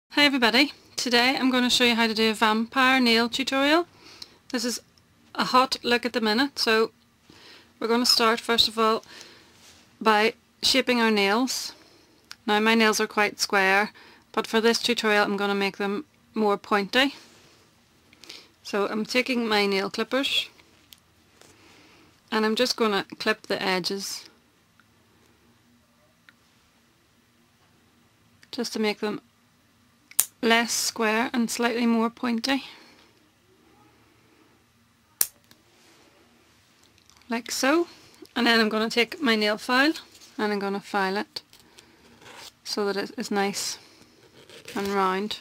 Hi everybody, today I'm going to show you how to do a vampire nail tutorial. This is a hot look at the minute, so we're going to start first of all by shaping our nails. Now my nails are quite square, but for this tutorial I'm going to make them more pointy. So I'm taking my nail clippers and I'm just going to clip the edges just to make them less square and slightly more pointy, like so. And then I'm going to take my nail file and I'm going to file it so that it is nice and round.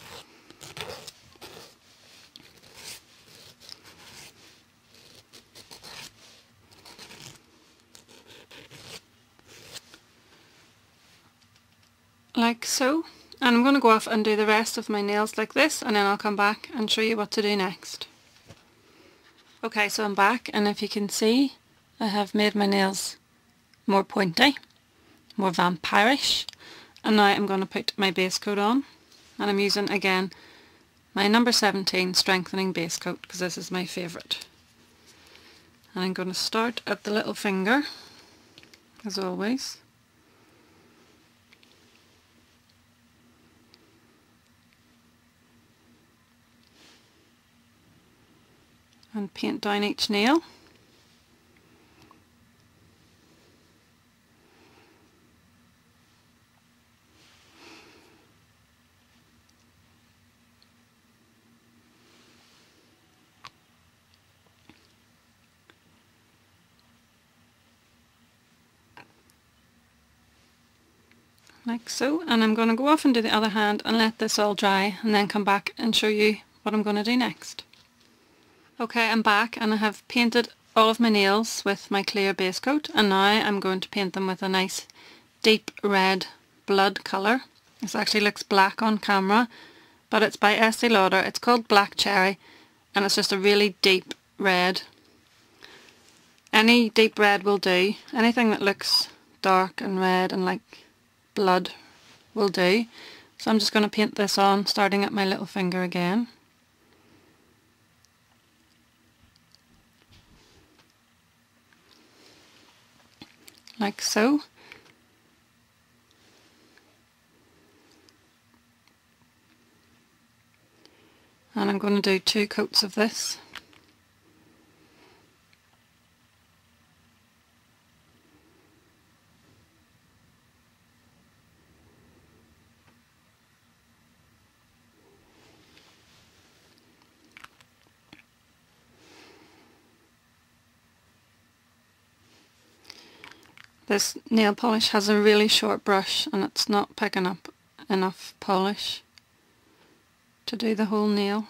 Like so. And I'm going to go off and do the rest of my nails like this, and then I'll come back and show you what to do next. Okay, so I'm back, and if you can see I have made my nails more pointy, more vampirish, and now I'm going to put my base coat on, and I'm using again my number 17 strengthening base coat because this is my favourite. And I'm going to start at the little finger as always. And paint down each nail. Like so, and I'm going to go off and do the other hand and let this all dry and then come back and show you what I'm going to do next. Okay, I'm back and I have painted all of my nails with my clear base coat, and now I'm going to paint them with a nice deep red blood colour. This actually looks black on camera, but it's by Estee Lauder. It's called Black Cherry and it's just a really deep red. Any deep red will do. Anything that looks dark and red and like blood will do. So I'm just going to paint this on, starting at my little finger again. Like so. And I'm going to do 2 coats of this. This nail polish has a really short brush and it's not picking up enough polish to do the whole nail.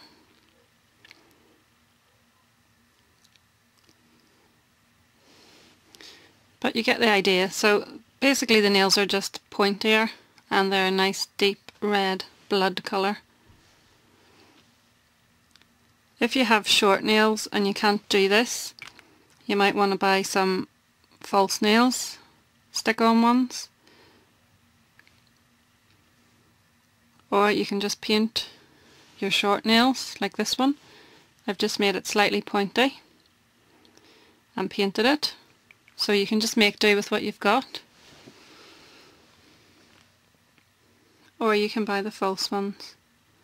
But you get the idea. So basically the nails are just pointier and they're a nice deep red blood colour. If you have short nails and you can't do this, you might want to buy some false nails, stick-on ones, or you can just paint your short nails like this one. I've just made it slightly pointy and painted it, so you can just make do with what you've got, or you can buy the false ones.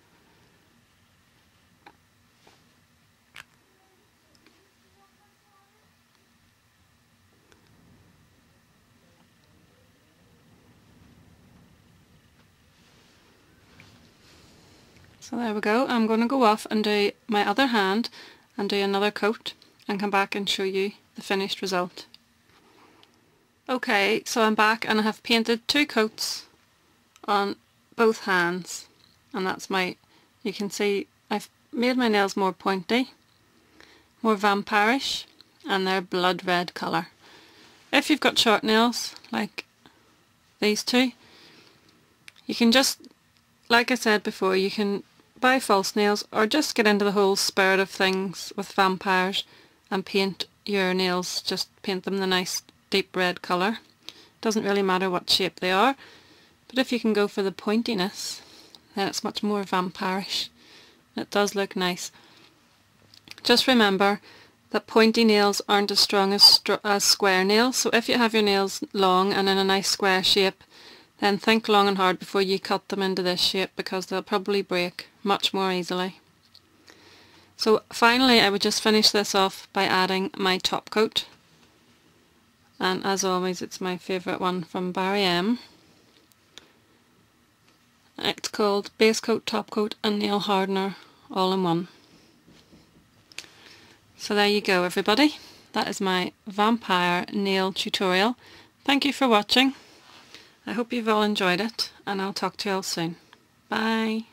So there we go. I'm going to go off and do my other hand and do another coat and come back and show you the finished result. Okay, so I'm back and I have painted 2 coats on both hands, and that's you can see I've made my nails more pointy, more vampirish, and they're blood red colour. If you've got short nails like these 2, you can just, like I said before, you can buy false nails or just get into the whole spirit of things with vampires and paint your nails, just paint them the nice deep red colour. Doesn't really matter what shape they are, but if you can go for the pointiness, then it's much more vampirish. It does look nice. Just remember that pointy nails aren't as strong as square nails, so if you have your nails long and in a nice square shape, then think long and hard before you cut them into this shape, because they'll probably break much more easily. So finally I would just finish this off by adding my top coat, and as always it's my favourite one from Barry M. It's called Base Coat, Top Coat and Nail Hardener all in one. So there you go everybody, that is my vampire nail tutorial. Thank you for watching. I hope you've all enjoyed it, and I'll talk to you all soon. Bye!